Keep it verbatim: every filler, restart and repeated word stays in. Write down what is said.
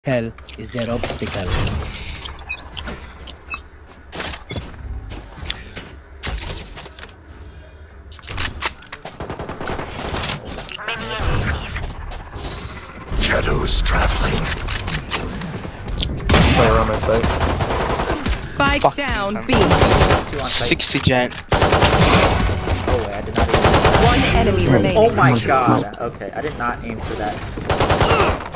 Hell is their obstacle. Shadows traveling. Player on my side. Spike Fuck. down B. sixty gen. Oh wait, I did not aim. One enemy remaining. Oh my god. Okay, I did not aim for that.